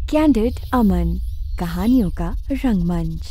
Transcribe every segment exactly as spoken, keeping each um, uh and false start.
Candid अमन, कहानियों का रंगमंच।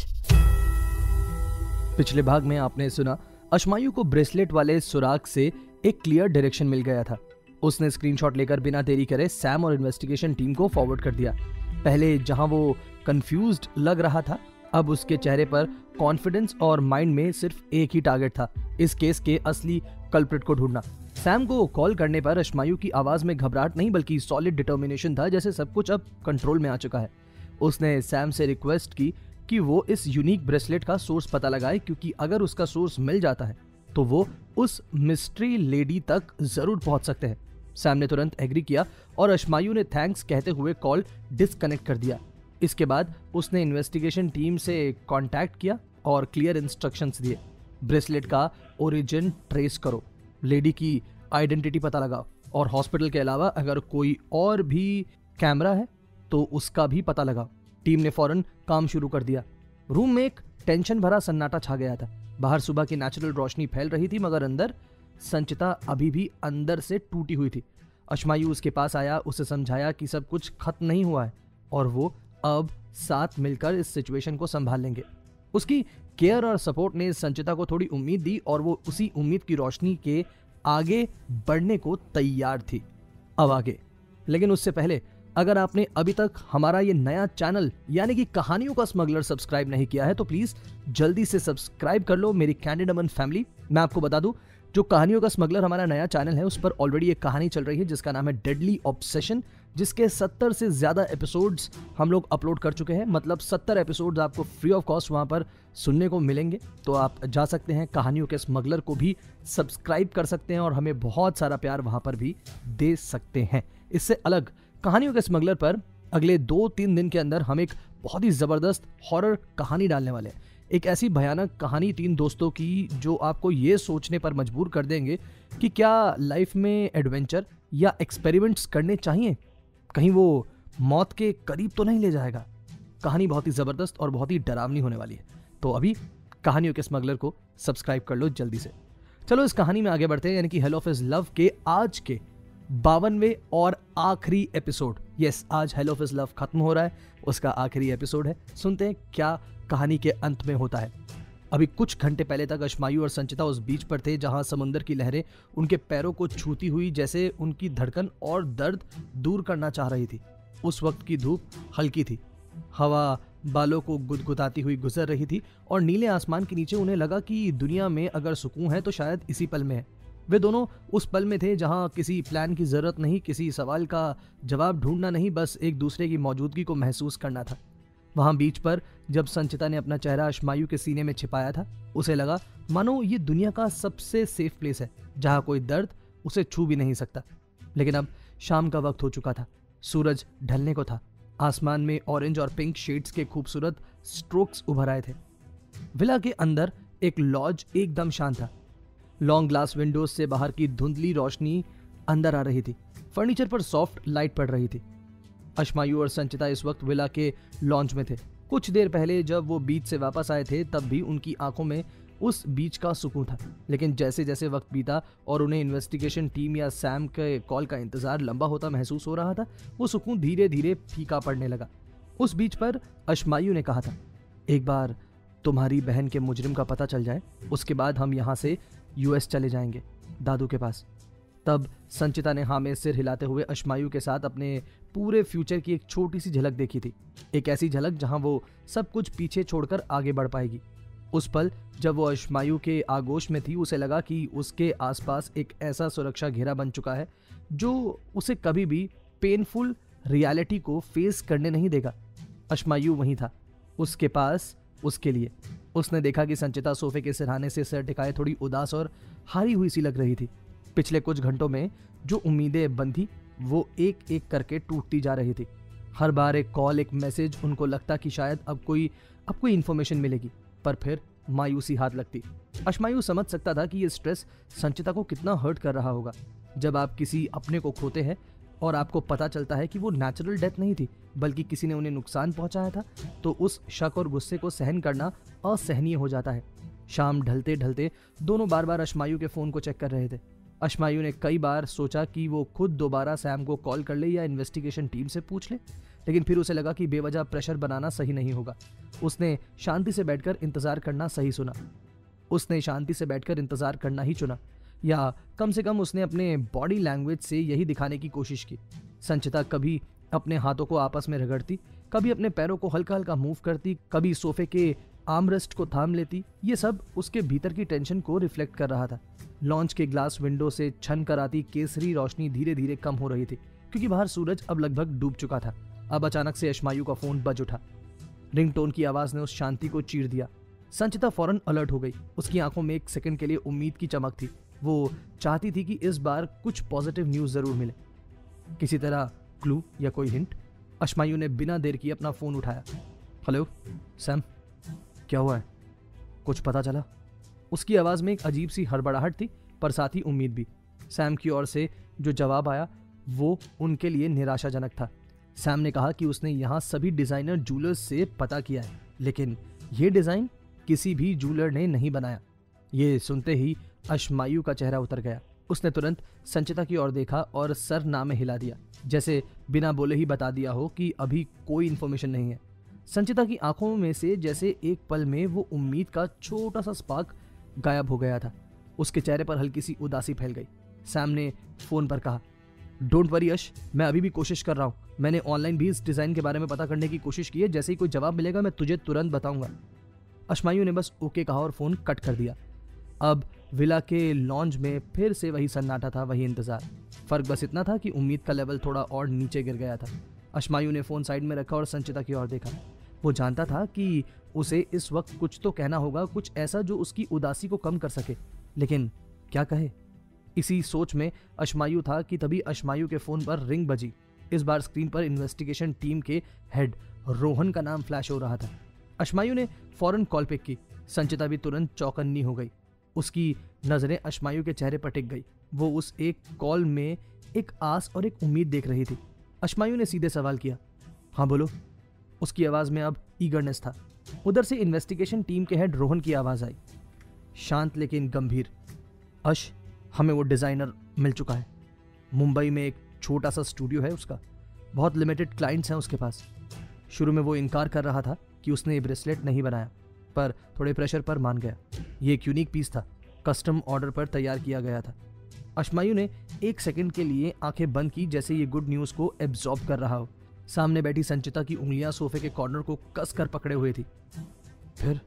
पिछले भाग में आपने सुना अशमायु को ब्रेसलेट वाले सुराग से एक क्लियर डायरेक्शन मिल गया था। उसने स्क्रीनशॉट लेकर बिना देरी करे सैम और इन्वेस्टिगेशन टीम को फॉरवर्ड कर दिया। पहले जहां वो कंफ्यूज्ड लग रहा था, अब उसके चेहरे पर कॉन्फिडेंस और माइंड में सिर्फ एक ही टारगेट था, इस केस के असली कल्प्रिट को ढूंढना। सैम को कॉल करने पर अशमायु की आवाज में घबराहट नहीं बल्कि सॉलिड डिटर्मिनेशन था, जैसे सब कुछ अब कंट्रोल में आ चुका है। उसने सैम से रिक्वेस्ट की कि वो इस यूनिक ब्रेसलेट का सोर्स पता लगाए, क्योंकि अगर उसका सोर्स मिल जाता है तो वो उस मिस्ट्री लेडी तक जरूर पहुंच सकते हैं। सैम ने तुरंत एग्री किया और अशमायु ने थैंक्स कहते हुए कॉल डिस्कनेक्ट कर दिया। इसके बाद उसने इन्वेस्टिगेशन टीम से कांटेक्ट किया और क्लियर इंस्ट्रक्शंस दिए। ब्रेसलेट का ओरिजिन ट्रेस करो, लेडी की आइडेंटिटी पता लगाओ और हॉस्पिटल के अलावा अगर कोई और भी कैमरा है तो उसका भी पता लगाओ। टीम ने फौरन काम शुरू कर दिया। रूम में एक टेंशन भरा सन्नाटा छा गया था। बाहर सुबह की नेचुरल रोशनी फैल रही थी, मगर अंदर संचिता अभी भी अंदर से टूटी हुई थी। अशमायु उसके पास आया, उसे समझाया कि सब कुछ खत्म नहीं हुआ है और वो अब साथ मिलकर इस सिचुएशन को संभाल लेंगे। उसकी केयर और सपोर्ट ने संचिता को थोड़ी उम्मीद दी और वो उसी उम्मीद की रोशनी के आगे बढ़ने को तैयार थी। अब आगे, लेकिन उससे पहले अगर आपने अभी तक हमारा ये नया चैनल यानी कि कहानियों का स्मगलर सब्सक्राइब नहीं किया है तो प्लीज जल्दी से सब्सक्राइब कर लो मेरी कैंडिड अमन फैमिली। मैं आपको बता दूं, जो कहानियों का स्मगलर हमारा नया चैनल है उस पर ऑलरेडी एक कहानी चल रही है जिसका नाम है डेडली ऑब्सेशन, जिसके सत्तर से ज्यादा एपिसोड्स हम लोग अपलोड कर चुके हैं। मतलब सत्तर एपिसोड्स आपको फ्री ऑफ कॉस्ट वहां पर सुनने को मिलेंगे। तो आप जा सकते हैं, कहानियों के स्मगलर को भी सब्सक्राइब कर सकते हैं और हमें बहुत सारा प्यार वहां पर भी दे सकते हैं। इससे अलग कहानियों के स्मगलर पर अगले दो तीन दिन के अंदर हम एक बहुत ही जबरदस्त हॉरर कहानी डालने वाले हैं। एक ऐसी भयानक कहानी तीन दोस्तों की जो आपको ये सोचने पर मजबूर कर देंगे कि क्या लाइफ में एडवेंचर या एक्सपेरिमेंट्स करने चाहिए, कहीं वो मौत के करीब तो नहीं ले जाएगा। कहानी बहुत ही जबरदस्त और बहुत ही डरावनी होने वाली है। तो अभी कहानियों के स्मगलर को सब्सक्राइब कर लो जल्दी से। चलो इस कहानी में आगे बढ़ते हैं, यानी कि हेलो ऑफ हिज लव के आज के बावनवें और आखिरी एपिसोड। यस, आज हेलो ऑफ हिज लव खत्म हो रहा है, उसका आखिरी एपिसोड है। सुनते हैं क्या कहानी के अंत में होता है। अभी कुछ घंटे पहले तक अशमायु और संचिता उस बीच पर थे जहां समुंदर की लहरें उनके पैरों को छूती हुई जैसे उनकी धड़कन और दर्द दूर करना चाह रही थी। उस वक्त की धूप हल्की थी, हवा बालों को गुदगुदाती हुई गुजर रही थी और नीले आसमान के नीचे उन्हें लगा कि दुनिया में अगर सुकून है तो शायद इसी पल में है। वे दोनों उस पल में थे जहां किसी प्लान की जरूरत नहीं, किसी सवाल का जवाब ढूंढना नहीं, बस एक दूसरे की मौजूदगी को महसूस करना था। वहां बीच पर जब संचिता ने अपना चेहरा अशमायु के सीने में छिपाया था, उसे लगा मानो ये दुनिया का सबसे सेफ प्लेस है जहां कोई दर्द उसे छू भी नहीं सकता। लेकिन अब शाम का वक्त हो चुका था, सूरज ढलने को था। आसमान में ऑरेंज और पिंक शेड्स के खूबसूरत स्ट्रोक्स उभर आए थे। विला के अंदर एक लॉज एकदम शांत था। लॉन्ग ग्लास विंडोज से बाहर की धुंधली रोशनी अंदर आ रही थी। फर्नीचर पर सॉफ्ट लाइट पड़ रही थी। अशमायु और संचिता इस वक्त विला के लॉन्च में थे। कुछ देर पहले जब वो बीच से वापस आए थे तब भी उनकी आंखों में उस बीच का सुकून था, लेकिन जैसे जैसे वक्त बीता और उन्हें इन्वेस्टिगेशन टीम या सैम के कॉल का इंतजार लंबा होता महसूस हो रहा था, वो सुकून धीरे धीरे फीका पड़ने लगा। उस बीच पर अशमायु ने कहा था, एक बार तुम्हारी बहन के मुजरिम का पता चल जाए उसके बाद हम यहाँ से यूएस चले जाएंगे, दादू के पास। तब संचिता ने हाँ में सिर हिलाते हुए अशमायु के साथ अपने पूरे फ्यूचर की एक छोटी सी झलक देखी थी। एक ऐसी झलक जहां वो सब कुछ पीछे छोड़कर आगे बढ़ पाएगी। उस पल जब वो अशमायु के आगोश में थी, उसे लगा कि उसके आसपास एक ऐसा सुरक्षा घेरा बन चुका है जो उसे कभी भी पेनफुल रियलिटी को फेस करने नहीं देगा। अशमायु वहीं था, उसके पास, उसके लिए। उसने देखा कि संचिता सोफे के सिरहाने से सिर टिकाए थोड़ी उदास और हारी हुई सी लग रही थी। पिछले कुछ घंटों में जो उम्मीदें बंधी वो एक एक करके टूटती जा रही थी। हर बार एक कॉल, एक मैसेज, उनको लगता कि शायद अब कोई अब कोई इन्फॉर्मेशन मिलेगी, पर फिर मायूसी हाथ लगती। अशमायु समझ सकता था कि ये स्ट्रेस संचिता को कितना हर्ट कर रहा होगा। जब आप किसी अपने को खोते हैं और आपको पता चलता है कि वो नेचुरल डेथ नहीं थी बल्कि किसी ने उन्हें नुकसान पहुंचाया था, तो उस शक और गुस्से को सहन करना असहनीय हो जाता है। शाम ढलते ढलते दोनों बार बार अशमायु के फोन को चेक कर रहे थे। अशमायु ने कई बार सोचा कि वो खुद दोबारा सैम को कॉल कर ले या इन्वेस्टिगेशन टीम से पूछ ले। लेकिन फिर उसे लगा कि बेवजह प्रेशर बनाना सही नहीं होगा। उसने शांति से बैठकर इंतजार करना सही सुना उसने शांति से बैठकर इंतजार करना ही चुना, या कम से कम उसने अपने बॉडी लैंग्वेज से यही दिखाने की कोशिश की। संचिता कभी अपने हाथों को आपस में रगड़ती, कभी अपने पैरों को हल्का हल्का मूव करती, कभी सोफे के आर्मरेस्ट को थाम लेती। ये सब उसके भीतर की टेंशन को रिफ्लेक्ट कर रहा था। लॉन्च के ग्लास विंडो से छन कर आती केसरी रोशनी धीरे धीरे कम हो रही थी, क्योंकि बाहर सूरज अब लगभग डूब चुका था। अब अचानक से अश्मायु का फोन बज उठा। रिंगटोन की आवाज ने उस शांति को चीर दिया। संचिता फौरन अलर्ट हो गई। उसकी आंखों में एक सेकंड के लिए उम्मीद की चमक थी। वो चाहती थी कि इस बार कुछ पॉजिटिव न्यूज जरूर मिले, किसी तरह क्लू या कोई हिंट। अश्मायु ने बिना देर किए अपना फोन उठाया। हेलो सैम, क्या हुआ है? कुछ पता चला? उसकी आवाज में एक अजीब सी हड़बड़ाहट थी, पर साथ ही उम्मीद भी। सैम की ओर से जो जवाब आया वो उनके लिए निराशाजनक था। सैम ने कहा कि उसने यहाँ सभी डिजाइनर जूलर्स से पता किया है, लेकिन ये डिजाइन किसी भी जूलर ने नहीं बनाया। ये सुनते ही अश्मायु का चेहरा उतर गया। उसने तुरंत संचिता की ओर देखा और सर ना में हिला दिया, जैसे बिना बोले ही बता दिया हो कि अभी कोई इन्फॉर्मेशन नहीं है। संचिता की आंखों में से जैसे एक पल में वो उम्मीद का छोटा सा स्पार्क गायब हो गया था। उसके चेहरे पर हल्की सी उदासी फैल गई। सैम ने फोन पर कहा, डोंट वरी यश, मैं अभी भी कोशिश कर रहा हूँ। मैंने ऑनलाइन भी इस डिजाइन के बारे में पता करने की कोशिश की है। जैसे ही कोई जवाब मिलेगा मैं तुझे तुरंत बताऊंगा। अश्मायु ने बस ओके कहा और फोन कट कर दिया। अब विला के लॉन्ज में फिर से वही सन्नाटा था, वही इंतजार। फर्क बस इतना था कि उम्मीद का लेवल थोड़ा और नीचे गिर गया था। अश्मायु ने फोन साइड में रखा और संचिता की ओर देखा। वो जानता था कि उसे इस वक्त कुछ तो कहना होगा, कुछ ऐसा जो उसकी उदासी को कम कर सके, लेकिन क्या कहे? इसी सोच में अश्मायु था कि तभी अश्मायु के फोन पर रिंग बजी। इस बार स्क्रीन पर इन्वेस्टिगेशन टीम के हेड रोहन का नाम फ्लैश हो रहा था। अश्मायु ने फौरन कॉल पिक की। संचिता भी तुरंत चौकन्नी हो गई। उसकी नजरें अश्मायु के चेहरे पर टिक गई। वो उस एक कॉल में एक आस और एक उम्मीद देख रही थी। अश्मायु ने सीधे सवाल किया, हाँ बोलो। उसकी आवाज में अब ईगरनेस था। उधर से इन्वेस्टिगेशन टीम के हेड रोहन की आवाज आई, शांत लेकिन गंभीर। अश, हमें वो डिजाइनर मिल चुका है। मुंबई में एक छोटा सा स्टूडियो है उसका, बहुत लिमिटेड क्लाइंट्स हैं उसके पास। शुरू में वो इनकार कर रहा था कि उसने ये ब्रेसलेट नहीं बनाया, पर थोड़े प्रेशर पर मान गया। ये एक यूनिक पीस था, कस्टम ऑर्डर पर तैयार किया गया था। अश्मायु ने एक सेकंड के लिए आंखें बंद की, जैसे ये गुड न्यूज को एब्जॉर्ब कर रहा हो। सामने बैठी संचिता की उंगलियां सोफे के कॉर्नर को कस कर पकड़े हुए थी। फिर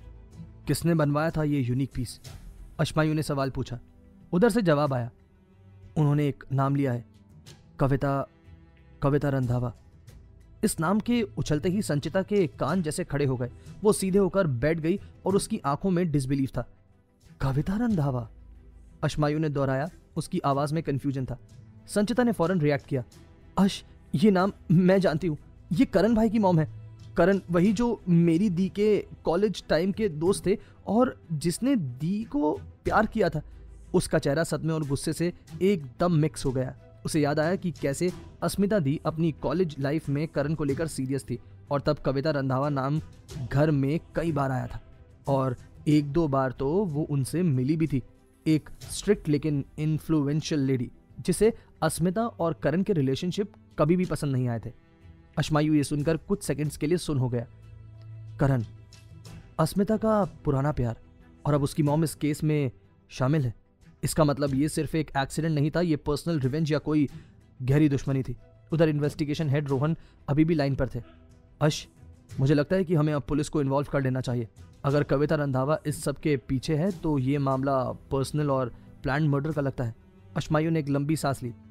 किसने बनवाया था ये यूनिक पीस? अश्मायु ने सवाल पूछा। उधर से जवाब आया, उन्होंने एक नाम लिया है, कविता कविता रंधावा। इस नाम के उछलते ही संचिता के कान जैसे खड़े हो गए। वो सीधे होकर बैठ गई और उसकी आंखों में डिसबिलीफ था। कविता रंधावा? अश्मायु ने दोहराया। उसकी आवाज में कंफ्यूजन था। संचिता ने फौरन रिएक्ट किया, अश, ये नाम मैं जानती हूँ। ये करण भाई की मॉम है। करण, वही जो मेरी दी के कॉलेज टाइम के दोस्त थे और जिसने दी को प्यार किया था। उसका चेहरा सदमे और गुस्से से एकदम मिक्स हो गया। उसे याद आया कि कैसे अस्मिता दी अपनी कॉलेज लाइफ में करण को लेकर सीरियस थी, और तब कविता रंधावा नाम घर में कई बार आया था, और एक दो बार तो वो उनसे मिली भी थी। एक स्ट्रिक्ट लेकिन इन्फ्लुएंशियल लेडी, जिसे अस्मिता और करण के रिलेशनशिप कभी भी पसंद नहीं आए थे। अश्मायु ये सुनकर कुछ सेकंड्स के लिए सुन हो गया। करण, अस्मिता का पुराना प्यार, और अब उसकी मॉम इस केस में शामिल है। इसका मतलब ये सिर्फ एक एक्सीडेंट नहीं था, ये पर्सनल रिवेंज या कोई गहरी दुश्मनी थी। उधर इन्वेस्टिगेशन हेड रोहन अभी भी लाइन पर थे। अश, मुझे लगता है कि हमें अब पुलिस को इन्वॉल्व कर लेना चाहिए। अगर कविता रंधावा इस सब के पीछे है तो ये मामला पर्सनल और प्लान्ड मर्डर का लगता है। अश्मायु ने एक लंबी सांस ली।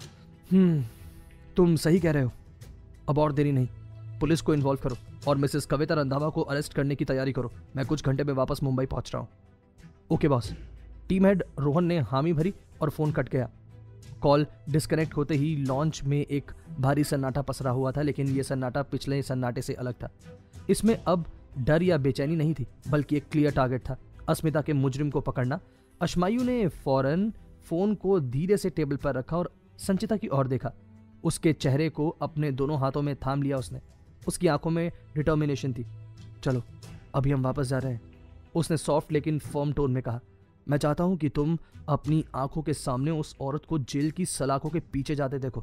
हम्म तुम सही कह रहे हो। अब और देरी नहीं, पुलिस को इन्वॉल्व करो और मिसेस कविता रंधावा को अरेस्ट करने की तैयारी करो। मैं कुछ घंटे में वापस मुंबई पहुंच रहा हूँ। Okay boss. Team head Rohan ने हामी भरी और फोन कट गया। कॉल डिस्कनेक्ट होते ही लॉन्च में एक भारी सन्नाटा पसरा हुआ था, लेकिन यह सन्नाटा पिछले सन्नाटे से अलग था। इसमें अब डर या बेचैनी नहीं थी, बल्कि एक क्लियर टारगेट था, अस्मिता के मुजरिम को पकड़ना। अश्मायु ने फौरन फोन को धीरे से टेबल पर रखा और संचिता की ओर देखा। उसके चेहरे को अपने दोनों हाथों में थाम लिया उसने। उसकी आंखों में डिटर्मिनेशन थी। चलो, अभी हम वापस जा रहे हैं, उसने सॉफ्ट लेकिन फर्म टोन में कहा। मैं चाहता हूं कि तुम अपनी आंखों के सामने उस औरत को जेल की सलाखों के पीछे जाते देखो।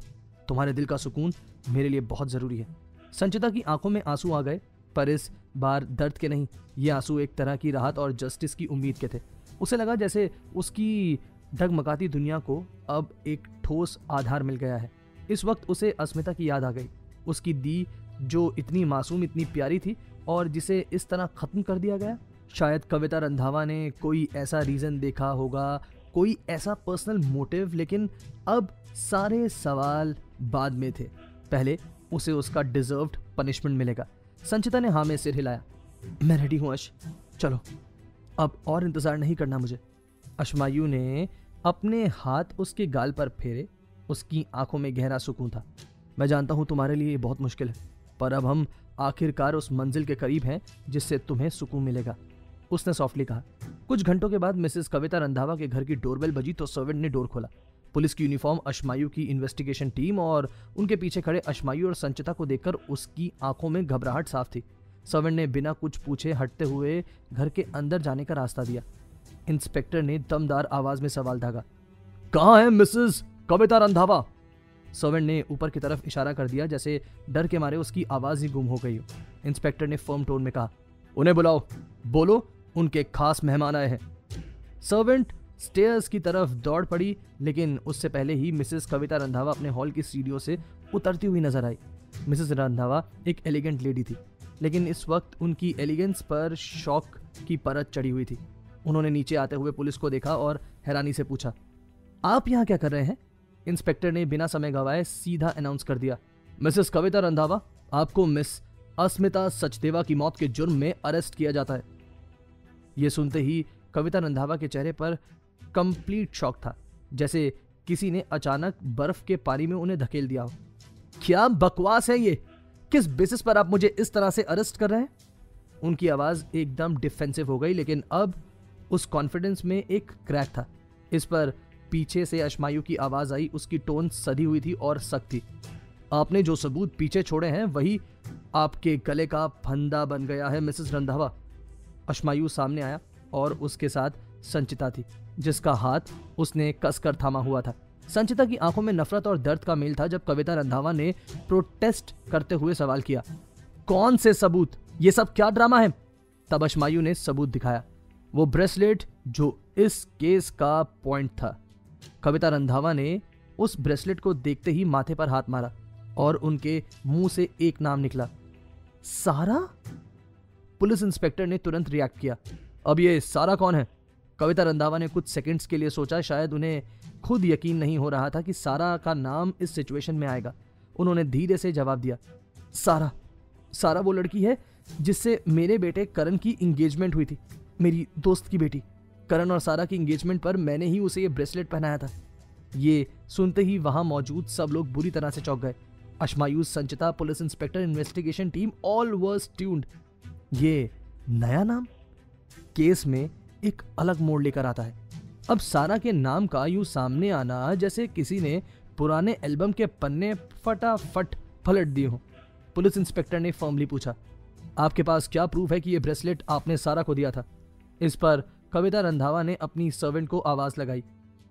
तुम्हारे दिल का सुकून मेरे लिए बहुत जरूरी है। संचिता की आंखों में आंसू आ गए, पर इस बार दर्द के नहीं। ये आंसू एक तरह की राहत और जस्टिस की उम्मीद के थे। उसे लगा जैसे उसकी डगमगाती दुनिया को अब एक ठोस आधार मिल गया है। इस वक्त उसे अस्मिता की याद आ गई, उसकी दी जो इतनी मासूम, इतनी प्यारी थी और जिसे इस तरह खत्म कर दिया गया। शायद कविता रंधावा ने कोई ऐसा रीजन देखा होगा, कोई ऐसा पर्सनल मोटिव, लेकिन अब सारे सवाल बाद में थे। पहले उसे उसका डिजर्व्ड पनिशमेंट मिलेगा। संचिता ने हाँ में सिर हिलाया। मैं रेडी हूँ अश, चलो अब और इंतजार नहीं करना मुझे। अशमायु ने अपने हाथ उसके गाल पर फेरे। उसकी आंखों में गहरा सुकून था। मैं जानता हूं तुम्हारे लिए ये बहुत मुश्किल है, पर अब हम आखिरकार उस मंजिल के करीब हैं जिससे तुम्हें सुकून मिलेगा, उसने सॉफ्टली कहा। कुछ घंटों के बाद मिसेस कविता रंधावा के घर की डोरबेल बजी तो सर्वेंट ने डोर खोला। पुलिस की यूनिफॉर्म, अशमायु की इन्वेस्टिगेशन टीम और उनके पीछे खड़े अशमायु और संचिता को देखकर उसकी आंखों में घबराहट साफ थी। सर्वेंट ने बिना कुछ पूछे हटते हुए घर के अंदर जाने का रास्ता दिया। इंस्पेक्टर ने दमदार आवाज में सवाल दागा। कहाँ है मिसेस कविता रंधावा? सर्वेंट ने ऊपर की तरफ इशारा कर दिया, जैसे डर के मारे उसकी आवाज ही गुम हो गई हो। इंस्पेक्टर ने फर्म टोन में कहा, उन्हें बुलाओ, बोलो उनके खास मेहमान आए हैं। सर्वेंट स्टेयर्स की तरफ दौड़ पड़ी, लेकिन उससे पहले ही मिसेस कविता रंधावा अपने हॉल की सीढ़ियों से उतरती हुई नजर आई। मिसेस रंधावा एक एलिगेंट लेडी थी, लेकिन इस वक्त उनकी एलिगेंस पर शौक की परत चढ़ी हुई थी। उन्होंने नीचे आते हुए पुलिस को देखा और हैरानी से पूछा, आप यहाँ क्या कर रहे हैं? इंस्पेक्टर ने बिना समय गवाए सीधा अनाउंस कर दिया, मिसेस कविता रंधावा, आपको मिस अस्मिता सचदेवा की मौत के जुर्म में अरेस्ट किया जाता है। यह सुनते ही कविता रंधावा के चेहरे पर कंप्लीट शॉक था, जैसे किसी ने अचानक बर्फ के पानी में उन्हें धकेल दिया हो। क्या बकवास है ये? किस बेसिस पर आप मुझे इस तरह से अरेस्ट कर रहे हैं? उनकी आवाज एकदम डिफेंसिव हो गई, लेकिन अब उस कॉन्फिडेंस में एक क्रैक था। इस पर पीछे से अशमायु की आवाज आई। उसकी टोन सधी हुई थी और सख्त थी। आपने जो सबूत पीछे छोड़े हैं वही आपके गले का फंदा बन गया है मिसेस रंधावा। अशमायु सामने आया और उसके साथ संचिता थी, जिसका हाथ उसने कसकर थामा हुआ था। संचिता की आंखों में नफरत और दर्द का मेल था जब कविता रंधावा ने प्रोटेस्ट करते हुए सवाल किया, कौन से सबूत? ये सब क्या ड्रामा है? तब अशमायु ने सबूत दिखाया, वो ब्रेसलेट जो इस केस का पॉइंट था। कविता रंधावा ने उस ब्रेसलेट को देखते ही माथे पर हाथ मारा और उनके मुंह से एक नाम निकला, सारा। पुलिस इंस्पेक्टर ने तुरंत रिएक्ट किया, अब ये सारा कौन है? कविता रंधावा ने कुछ सेकंड्स के लिए सोचा, शायद उन्हें खुद यकीन नहीं हो रहा था कि सारा का नाम इस सिचुएशन में आएगा। उन्होंने धीरे से जवाब दिया, सारा सारा वो लड़की है जिससे मेरे बेटे करण की इंगेजमेंट हुई थी, मेरी दोस्त की बेटी। करण और सारा की इंगेजमेंट पर मैंने ही उसे ये ब्रेसलेट पहनाया था। ये सुनते ही वहां मौजूद सब लोग बुरी तरह से चौंक गए। Ashmayu, Sanchita, police inspector, investigation team, all was tuned. ये नया नाम केस में एक अलग मोड़ लेकर आता है। अब सारा के नाम का यूं सामने आना जैसे किसी ने पुराने एल्बम के पन्ने फटाफट पलट दिए हो। पुलिस इंस्पेक्टर ने फर्मली पूछा, आपके पास क्या प्रूफ है कि यह ब्रेसलेट आपने सारा को दिया था? इस पर कविता रंधावा ने अपनी सर्वेंट को आवाज लगाई,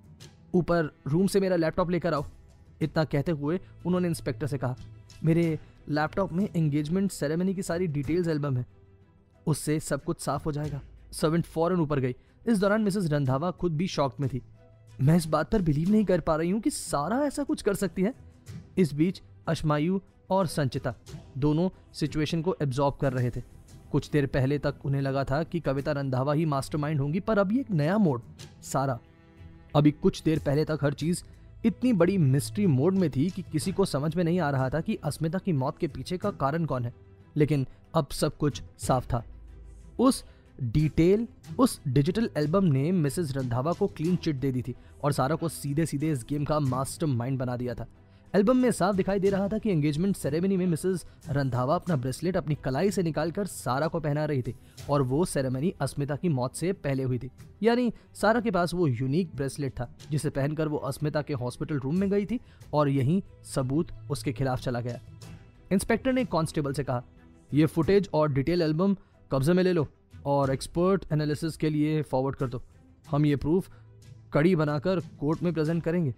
ऊपर रूम से मेरा लैपटॉप लेकर आओ। इतना कहते हुए उन्होंने इंस्पेक्टर से कहा, मेरे लैपटॉप में एंगेजमेंट सेरेमनी की सारी डिटेल्स एल्बम है, उससे सब कुछ साफ हो जाएगा। सर्वेंट फौरन ऊपर गई। इस दौरान मिसेस रंधावा खुद भी शॉक में थी। मैं इस बात पर बिलीव नहीं कर पा रही हूँ कि सारा ऐसा कुछ कर सकती है। इस बीच अशमायु और संचिता दोनों सिचुएशन को एब्जॉर्ब कर रहे थे। कुछ देर पहले तक उन्हें लगा था कि कविता रंधावा ही मास्टरमाइंड होंगी, पर अभी एक नया मोड, सारा। अभी कुछ देर पहले तक हर चीज इतनी बड़ी मिस्ट्री मोड में थी कि किसी को समझ में नहीं आ रहा था कि अस्मिता की मौत के पीछे का कारण कौन है। लेकिन अब सब कुछ साफ था। उस डिटेल उस डिजिटल एल्बम ने मिसेस रंधावा को क्लीन चिट दे दी थी और सारा को सीधे सीधे इस गेम का मास्टरमाइंड बना दिया था। एल्बम में साफ दिखाई दे रहा था कि एंगेजमेंट सेरेमनी में मिसेस रंधावा अपना ब्रेसलेट अपनी कलाई से निकालकर सारा को पहना रही थी और वो सेरेमनी अस्मिता की मौत से पहले हुई थी। यानी सारा के पास वो यूनिक ब्रेसलेट था जिसे पहनकर वो अस्मिता के हॉस्पिटल रूम में गई थी और यही सबूत उसके खिलाफ चला गया। इंस्पेक्टर ने कांस्टेबल से कहा, ये फुटेज और डिटेल एल्बम कब्जे में ले लो और एक्सपर्ट एनालिसिस के लिए फॉरवर्ड कर दो। हम ये प्रूफ कड़ी बनाकर कोर्ट में प्रेजेंट करेंगे।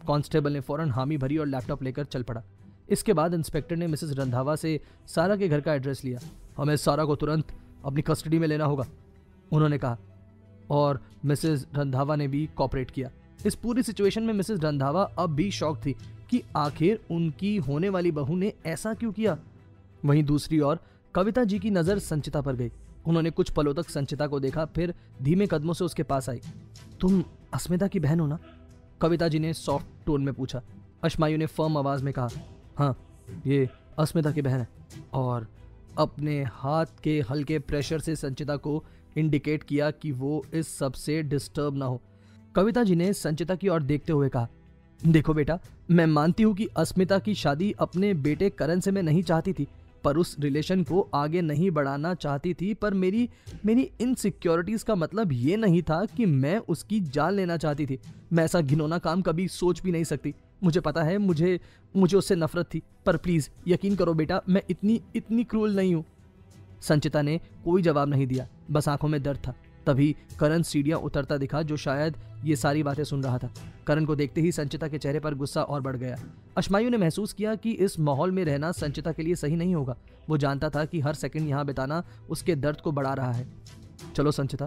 कांस्टेबल ने फौरन हामी भरी और लैपटॉप लेकर चल पड़ा। इसके बाद इंस्पेक्टर ने मिसेस रंधावा से सारा के घर का एड्रेस लिया। हमें सारा को तुरंत अपनी कस्टडी में लेना होगा, उन्होंने कहा, और मिसेस रंधावा ने भी कॉपरेट किया। इस पूरी सिचुएशन में मिसेस रंधावा अब भी शॉक थी कि आखिर उनकी होने वाली बहू ने ऐसा क्यों किया। वहीं दूसरी ओर कविता जी की नजर संचिता पर गई। उन्होंने कुछ पलों तक संचिता को देखा, फिर धीमे कदमों से उसके पास आई। तुम अस्मिता की बहन हो ना? कविता जी ने सॉफ्ट टोन में पूछा। अश्मायु ने फर्म आवाज में कहा, हाँ, ये अस्मिता की बहन है, और अपने हाथ के हल्के प्रेशर से संचिता को इंडिकेट किया कि वो इस सब से डिस्टर्ब ना हो। कविता जी ने संचिता की ओर देखते हुए कहा, देखो बेटा, मैं मानती हूँ कि अस्मिता की शादी अपने बेटे करण से मैं नहीं चाहती थी, पर उस रिलेशन को आगे नहीं बढ़ाना चाहती थी, पर मेरी मेरी इनसिक्योरिटीज का मतलब ये नहीं था कि मैं उसकी जान लेना चाहती थी। मैं ऐसा घिनौना काम कभी सोच भी नहीं सकती। मुझे पता है मुझे मुझे उससे नफरत थी, पर प्लीज यकीन करो बेटा, मैं इतनी इतनी क्रूल नहीं हूँ। संचिता ने कोई जवाब नहीं दिया, बस आंखों में दर्द था। तभी करण सीढ़ियां उतरता दिखा, जो शायद ये सारी बातें सुन रहा था। करण को देखते ही संचिता के चेहरे पर गुस्सा और बढ़ गया। अश्मायु ने महसूस किया कि इस माहौल में रहना संचिता के लिए सही नहीं होगा। वो जानता था कि हर सेकंड यहाँ बिताना उसके दर्द को बढ़ा रहा है। चलो संचिता,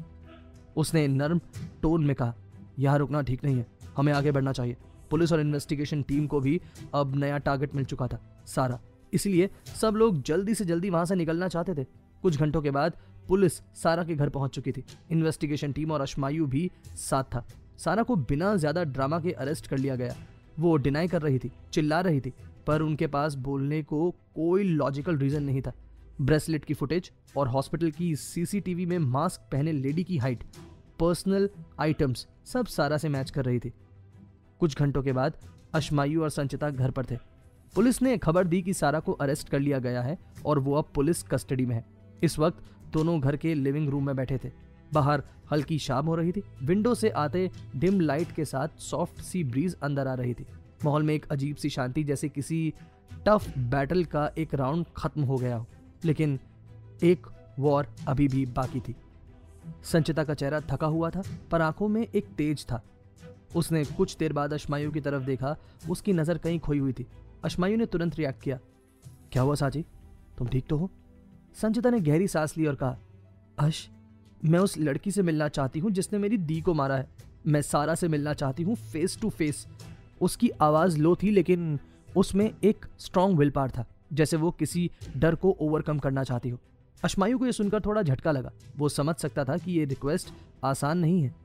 उसने नर्म टोन में कहा, यहाँ रुकना ठीक नहीं है, हमें आगे बढ़ना चाहिए। पुलिस और इन्वेस्टिगेशन टीम को भी अब नया टारगेट मिल चुका था, सारा। इसलिए सब लोग जल्दी से जल्दी वहां से निकलना चाहते थे। कुछ घंटों के बाद पुलिस सारा के घर पहुंच चुकी थी। इन्वेस्टिगेशन टीम और अश्मायु भी साथ था। सारा को बिना ज्यादा ड्रामा के अरेस्ट कर लिया गया। वो डिनाई कर रही थी, चिल्ला रही थी, पर उनके पास बोलने को कोई लॉजिकल रीजन नहीं था। ब्रेसलेट की फुटेज और हॉस्पिटल की सीसीटीवी में मास्क पहने लेडी की हाइट, पर्सनल आइटम्स सब सारा से मैच कर रही थी। कुछ घंटों के बाद अश्मायु और संचिता घर पर थे। पुलिस ने खबर दी कि सारा को अरेस्ट कर लिया गया है और वो अब पुलिस कस्टडी में है। इस वक्त दोनों घर के लिविंग रूम में बैठे थे। बाहर हल्की शाम हो रही थी। विंडो से आते डिम लाइट के साथ सॉफ्ट सी ब्रीज अंदर आ रही थी। माहौल में एक अजीब सी शांति, जैसे किसी टफ बैटल का एक राउंड खत्म हो गया हो, लेकिन एक वॉर अभी भी बाकी थी। संचिता का चेहरा थका हुआ था, पर आंखों में एक तेज था। उसने कुछ देर बाद अश्मायु की तरफ देखा। उसकी नजर कहीं खोई हुई थी। अश्मायु ने तुरंत रिएक्ट किया, क्या हुआ साची, तुम ठीक तो हो? संचिता ने गहरी सांस ली और कहा, अश, मैं उस लड़की से मिलना चाहती हूँ जिसने मेरी दी को मारा है। मैं सारा से मिलना चाहती हूँ, फेस टू फेस। उसकी आवाज लो थी, लेकिन उसमें एक स्ट्रॉन्ग विल पावर था, जैसे वो किसी डर को ओवरकम करना चाहती हो। अश्मायु को यह सुनकर थोड़ा झटका लगा। वो समझ सकता था कि ये रिक्वेस्ट आसान नहीं है।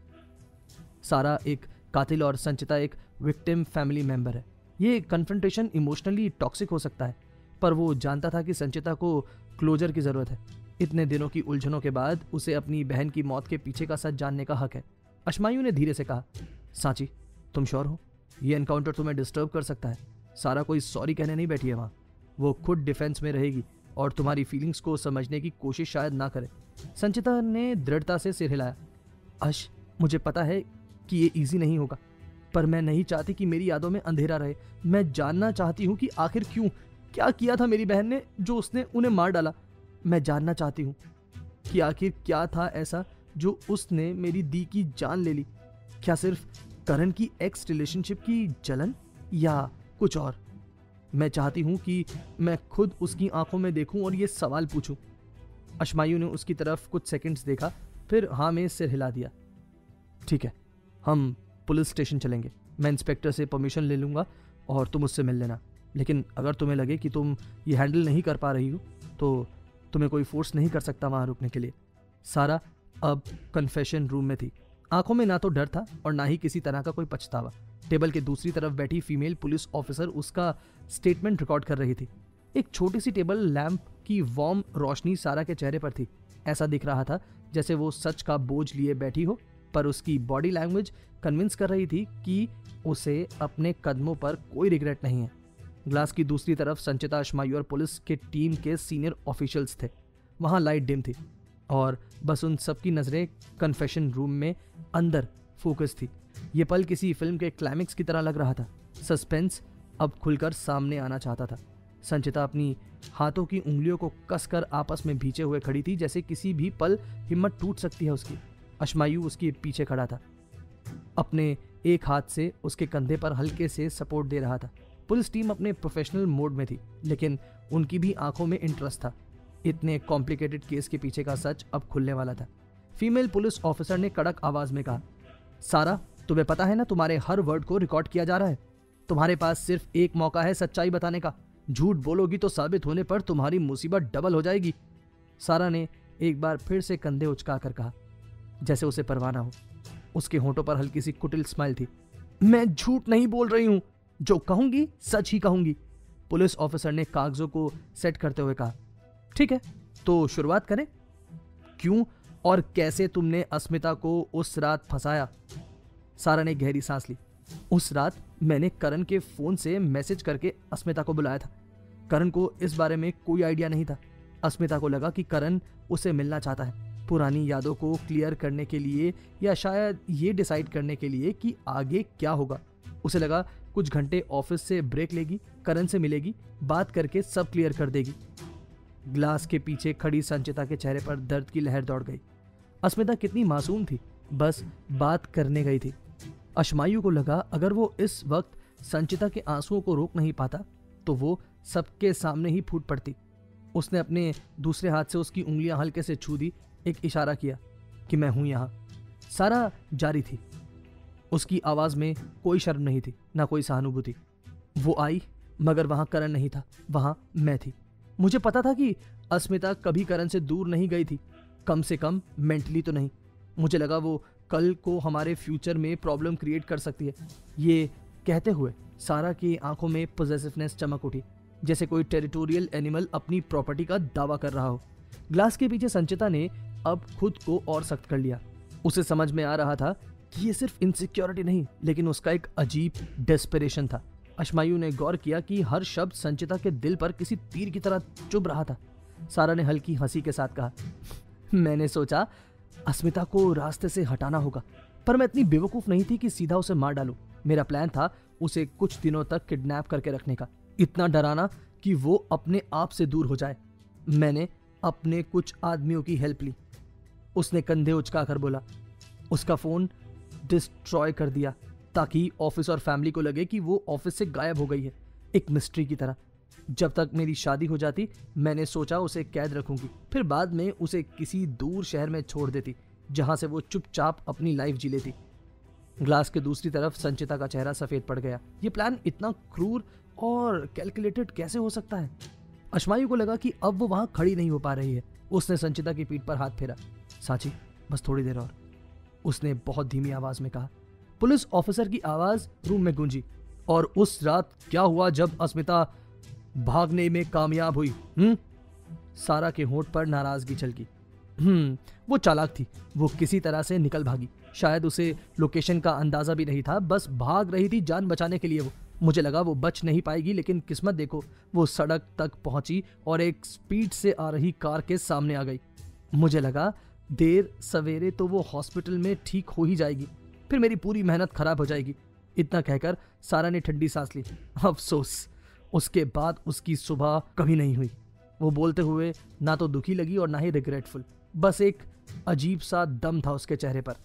सारा एक कातिल और संचिता एक विक्टिम फैमिली मेंबर है। ये कन्फ्रंटेशन इमोशनली टॉक्सिक हो सकता है, पर वो जानता था कि संचिता को क्लोजर की जरूरत है। इतने दिनों की उलझनों के बाद उसे अपनी बहन की मौत के पीछे का सच जानने का हक है। अश्मायु ने धीरे से कहा, सांची, तुम श्योर हो? ये एनकाउंटर तुम्हें डिस्टर्ब कर सकता है। सारा कोई सॉरी कहने नहीं बैठी है वहां। वो खुद डिफेंस में रहेगी और तुम्हारी फीलिंग्स को समझने की कोशिश शायद ना करे। संचिता ने दृढ़ता से सिर हिलाया। अश, मुझे पता है कि ये इजी नहीं होगा, पर मैं नहीं चाहती कि मेरी यादों में अंधेरा रहे। मैं जानना चाहती हूँ कि आखिर क्यों, क्या किया था मेरी बहन ने जो उसने उन्हें मार डाला। मैं जानना चाहती हूँ कि आखिर क्या था ऐसा जो उसने मेरी दी की जान ले ली। क्या सिर्फ करण की एक्स रिलेशनशिप की जलन या कुछ और? मैं चाहती हूँ कि मैं खुद उसकी आंखों में देखूं और ये सवाल पूछूं। अश्मायु ने उसकी तरफ कुछ सेकंड्स देखा, फिर हाँ में सिर हिला दिया। ठीक है, हम पुलिस स्टेशन चलेंगे। मैं इंस्पेक्टर से परमिशन ले लूंगा और तुम उससे मिल लेना। लेकिन अगर तुम्हें लगे कि तुम ये हैंडल नहीं कर पा रही हो तो तुम्हें कोई फोर्स नहीं कर सकता वहां रुकने के लिए। सारा अब कन्फेशन रूम में थी। आंखों में ना तो डर था और ना ही किसी तरह का कोई पछतावा। टेबल के दूसरी तरफ बैठी फीमेल पुलिस ऑफिसर उसका स्टेटमेंट रिकॉर्ड कर रही थी। एक छोटी सी टेबल लैंप की वार्म रोशनी सारा के चेहरे पर थी। ऐसा दिख रहा था जैसे वो सच का बोझ लिए बैठी हो, पर उसकी बॉडी लैंग्वेज कन्विंस कर रही थी कि उसे अपने कदमों पर कोई रिग्रेट नहीं है। ग्लास की दूसरी तरफ संचिता, अश्मायु और पुलिस के टीम के सीनियर ऑफिशियल्स थे। वहां लाइट डिम थी और बस उन सबकी नजरें कन्फेशन रूम में अंदर फोकस थी। ये पल किसी फिल्म के क्लाइमेक्स की तरह लग रहा था। सस्पेंस अब खुलकर सामने आना चाहता था। संचिता अपनी हाथों की उंगलियों को कसकर आपस में भींचे हुए खड़ी थी, जैसे किसी भी पल हिम्मत टूट सकती है उसकी। अश्मायु उसके पीछे खड़ा था, अपने एक हाथ से उसके कंधे पर हल्के से सपोर्ट दे रहा था। पुलिस टीम अपने प्रोफेशनल मोड में थी, लेकिन उनकी भी आंखों में इंटरेस्ट था। इतने कॉम्प्लिकेटेड केस के पीछे का सच अब खुलने वाला था। फीमेल पुलिस ऑफिसर ने कड़क आवाज में कहा, सारा, तुम्हें पता है ना तुम्हारे हर वर्ड को रिकॉर्ड किया जा रहा है। तुम्हारे पास सिर्फ एक मौका है सच्चाई बताने का। झूठ बोलोगी तो साबित होने पर तुम्हारी मुसीबत डबल हो जाएगी। सारा ने एक बार फिर से कंधे उचकाकर कहा, जैसे उसे परवाह ना हो। उसके होंठों पर हल्की सी कुटिल स्माइल थी। मैं झूठ नहीं बोल रही हूं, जो कहूंगी सच ही कहूंगी। पुलिस ऑफिसर ने कागजों को सेट करते हुए कहा, ठीक है, तो शुरुआत करें। क्यों और कैसे तुमने अस्मिता को उस रात फंसाया? सारा ने गहरी सांस ली। उस रात मैंने करण के फोन से मैसेज करके अस्मिता को बुलाया था। करण को इस बारे में कोई आइडिया नहीं था। अस्मिता को लगा कि करण उसे मिलना चाहता है, पुरानी यादों को क्लियर करने के लिए या शायद ये डिसाइड करने के लिए कि आगे क्या होगा। उसे लगा कुछ घंटे ऑफिस से ब्रेक लेगी, करण से मिलेगी, बात करके सब क्लियर कर देगी। ग्लास के पीछे खड़ी संचिता के चेहरे पर दर्द की लहर दौड़ गई। अस्मिता कितनी मासूम थी, बस बात करने गई थी। अशमायु को लगा अगर वो इस वक्त संचिता के आंसुओं को रोक नहीं पाता तो वो सबके सामने ही फूट पड़ती। उसने अपने दूसरे हाथ से उसकी उंगलियां हल्के से छू दी, एक इशारा किया कि मैं हूं यहां। सारा जारी थी। उसकी आवाज में कोई शर्म नहीं थी, ना कोई सहानुभूति। वो आई, मगर वहां करण नहीं था, वहां मैं थी। मुझे पता था कि अस्मिता कभी करण से दूर नहीं गई थी, कम से कम मेंटली तो नहीं। मुझे लगा वो कल को हमारे फ्यूचर में प्रॉब्लम क्रिएट कर सकती है। ये कहते हुए सारा की आंखों में पॉजेसिवनेस चमक उठी, जैसे कोई टेरिटोरियल एनिमल अपनी प्रॉपर्टी का दावा कर रहा हो। ग्लास के पीछे संचिता ने अब खुद को और सख्त कर लिया। उसे समझ में आ रहा था कि ये सिर्फ इनसिक्योरिटी नहीं, लेकिन उसका एक अजीब डेस्परेशन था। अशमायु ने गौर किया कि हर शब्द संचिता के दिल पर किसी तीर की तरह चुभ रहा था। सारा ने हल्की हंसी के साथ कहा, मैंने सोचा अस्मिता को रास्ते से हटाना होगा, पर मैं इतनी बेवकूफ नहीं थी कि सीधा उसे मार डालूं। मेरा प्लान था उसे कुछ दिनों तक किडनैप करके रखने का, इतना डराना कि वो अपने आप से दूर हो जाए। मैंने अपने कुछ आदमियों की हेल्प ली। उसने कंधे उचकाकर बोला, उसका फोन डिस्ट्रॉय कर दिया ताकि ऑफिस और फैमिली को लगे कि वो ऑफिस से गायब हो गई है, एक मिस्ट्री की तरह। जब तक मेरी शादी हो जाती मैंने सोचा उसे कैद रखूंगी, फिर बाद में उसे किसी दूर शहर में छोड़ देती जहां से वो चुपचाप अपनी लाइफ जी लेती। ग्लास के दूसरी तरफ संचिता का चेहरा सफेद पड़ गया। ये प्लान इतना क्रूर और कैलकुलेटेड कैसे हो सकता है? अशमायु को लगा कि अब वो वहां खड़ी नहीं हो पा रही है। उसने संचिता की पीठ पर हाथ फेरा। साची, बस थोड़ी देर और, उसने बहुत धीमी आवाज में कहा। पुलिस ऑफिसर की आवाज रूम में गूंजी। और उस रात क्या हुआ जब अस्मिता भागने में कामयाब हुई? हम्म सारा के होंठ पर नाराजगी छलकी। हम्म वो चालाक थी, वो किसी तरह से निकल भागी। शायद उसे लोकेशन का अंदाजा भी नहीं था, बस भाग रही थी जान बचाने के लिए। वो मुझे लगा वो बच नहीं पाएगी, लेकिन किस्मत देखो, वो सड़क तक पहुंची और एक स्पीड से आ रही कार के सामने आ गई। मुझे लगा देर सवेरे तो वो हॉस्पिटल में ठीक हो ही जाएगी, फिर मेरी पूरी मेहनत खराब हो जाएगी। इतना कहकर सारा ने ठंडी सांस ली। अफसोस, उसके बाद उसकी सुबह कभी नहीं हुई। वो बोलते हुए ना तो दुखी लगी और ना ही रिग्रेटफुल, बस एक अजीब सा दम था उसके चेहरे पर।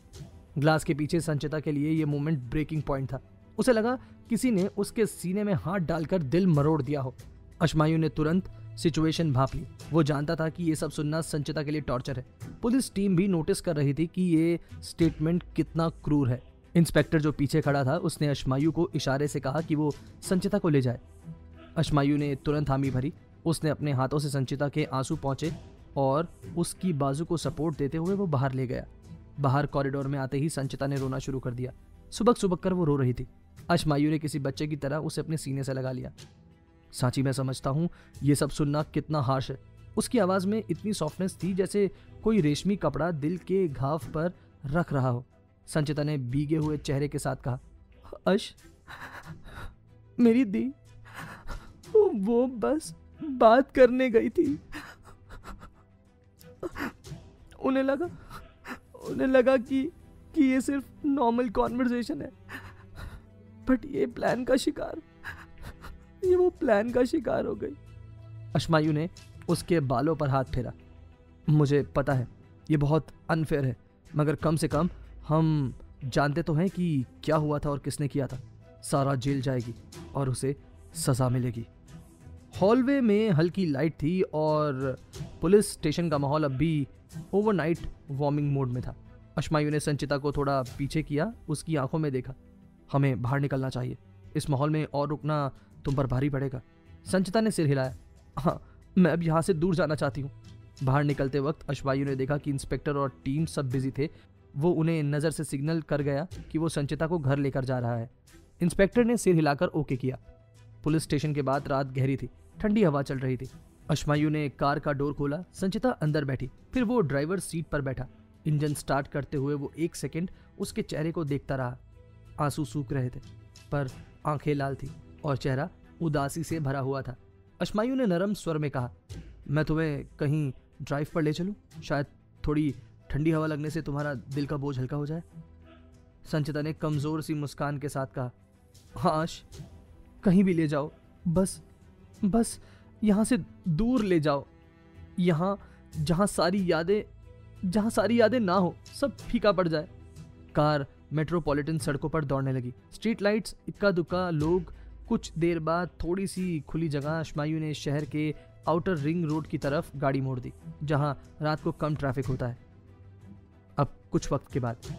ग्लास के पीछे संचिता के लिए ये मोमेंट ब्रेकिंग पॉइंट था। उसे लगा किसी ने उसके सीने में हाथ डालकर दिल मरोड़ दिया हो। अशमायु ने तुरंत सिचुएशन भांप ली। वो जानता था कि ये सब सुनना संचिता के लिए टॉर्चर है। पुलिस टीम भी नोटिस कर रही थी कि ये स्टेटमेंट कितना क्रूर है। इंस्पेक्टर जो पीछे खड़ा था उसने अशमायु को इशारे से कहा कि वो संचिता को ले जाए। अशमायु ने तुरंत हामी भरी। उसने अपने हाथों से संचिता के आंसू पहुंचे और उसकी बाजू को सपोर्ट देते हुए वो बाहर ले गया। बाहर कॉरिडोर में आते ही संचिता ने रोना शुरू कर दिया। सुबक सुबक कर वो रो रही थी। अशमायु ने किसी बच्चे की तरह उसे अपने सीने से लगा लिया। सांची, मैं समझता हूँ ये सब सुनना कितना हार्श है। उसकी आवाज में इतनी सॉफ्टनेस थी जैसे कोई रेशमी कपड़ा दिल के घाव पर रख रहा हो। संचिता ने भीगे हुए चेहरे के साथ कहा, अश, मेरी दी, वो बस बात करने गई थी। उन्हें लगा उन्हें लगा कि कि ये सिर्फ नॉर्मल कॉन्वर्सेशन है, बट ये प्लान का शिकार ये वो प्लान का शिकार हो गई। अशमायु ने उसके बालों पर हाथ फेरा। मुझे पता है ये बहुत अनफेयर है, मगर कम से कम हम जानते तो हैं कि क्या हुआ था और किसने किया था। सारा जेल जाएगी और उसे सजा मिलेगी। हॉलवे में हल्की लाइट थी और पुलिस स्टेशन का माहौल अब भी ओवरनाइट वार्मिंग मोड में था। अश्मायु ने संचिता को थोड़ा पीछे किया, उसकी आंखों में देखा। हमें बाहर निकलना चाहिए, इस माहौल में और रुकना तुम पर भारी पड़ेगा। संचिता ने सिर हिलाया। हाँ, मैं अब यहाँ से दूर जाना चाहती हूँ। बाहर निकलते वक्त अश्मायु ने देखा कि इंस्पेक्टर और टीम सब बिजी थे। वो उन्हें नज़र से सिग्नल कर गया कि वो संचिता को घर लेकर जा रहा है। इंस्पेक्टर ने सिर हिलाकर ओके किया। पुलिस स्टेशन के बाद रात गहरी थी, ठंडी हवा चल रही थी। अश्मायु ने कार का डोर खोला, संचिता अंदर बैठी, फिर वो ड्राइवर सीट पर बैठा। इंजन स्टार्ट करते हुए वो एक सेकंड उसके चेहरे को देखता रहा। आंसू सूख रहे थे पर आंखें लाल थी और चेहरा उदासी से भरा हुआ था। अश्मायु ने नरम स्वर में कहा, मैं तुम्हें कहीं ड्राइव पर ले चलूं? शायद थोड़ी ठंडी हवा लगने से तुम्हारा दिल का बोझ हल्का हो जाए। संचिता ने कमजोर सी मुस्कान के साथ कहा, हाँ आश, कहीं भी ले जाओ, बस बस यहाँ से दूर ले जाओ, यहाँ जहाँ सारी यादें जहाँ सारी यादें ना हो, सब फीका पड़ जाए। कार मेट्रोपॉलिटन सड़कों पर दौड़ने लगी। स्ट्रीट लाइट्स, इक्का दुक्का लोग। कुछ देर बाद थोड़ी सी खुली जगह अश्मायु ने शहर के आउटर रिंग रोड की तरफ गाड़ी मोड़ दी, जहां रात को कम ट्रैफिक होता है। अब कुछ वक्त के बाद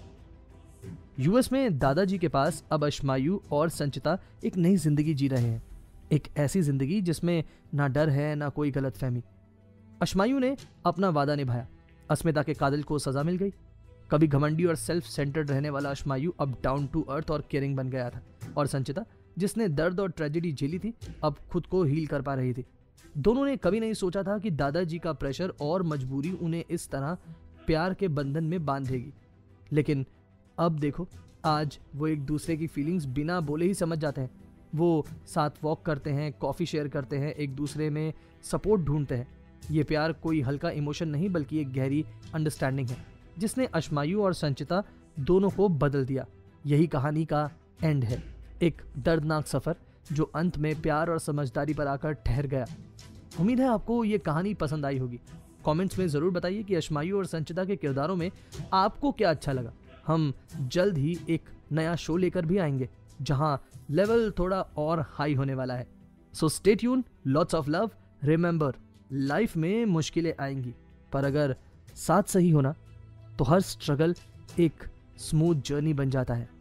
यूएस में दादाजी के पास अब अश्मायु और संचिता एक नई जिंदगी जी रहे हैं। एक ऐसी जिंदगी जिसमें ना डर है ना कोई गलतफहमी। अश्मायु ने अपना वादा निभाया। अस्मिता के कातिल को सजा मिल गई। कभी घमंडी और सेल्फ सेंटर्ड रहने वाला अश्मायु अब डाउन टू अर्थ और केयरिंग बन गया था, और संचिता, जिसने दर्द और ट्रेजेडी झेली थी, अब खुद को हील कर पा रही थी। दोनों ने कभी नहीं सोचा था कि दादाजी का प्रेशर और मजबूरी उन्हें इस तरह प्यार के बंधन में बांधेगी, लेकिन अब देखो, आज वो एक दूसरे की फीलिंग्स बिना बोले ही समझ जाते हैं। वो साथ वॉक करते हैं, कॉफ़ी शेयर करते हैं, एक दूसरे में सपोर्ट ढूंढते हैं। ये प्यार कोई हल्का इमोशन नहीं, बल्कि एक गहरी अंडरस्टैंडिंग है, जिसने अश्मायु और संचिता दोनों को बदल दिया। यही कहानी का एंड है, एक दर्दनाक सफ़र जो अंत में प्यार और समझदारी पर आकर ठहर गया। उम्मीद है आपको ये कहानी पसंद आई होगी। कमेंट्स में ज़रूर बताइए कि अश्मायु और संचिता के किरदारों में आपको क्या अच्छा लगा। हम जल्द ही एक नया शो लेकर भी आएंगे, जहां लेवल थोड़ा और हाई होने वाला है। So stay tune, lots of love. Remember, life में मुश्किलें आएंगी, पर अगर साथ सही होना तो हर स्ट्रगल एक स्मूथ जर्नी बन जाता है।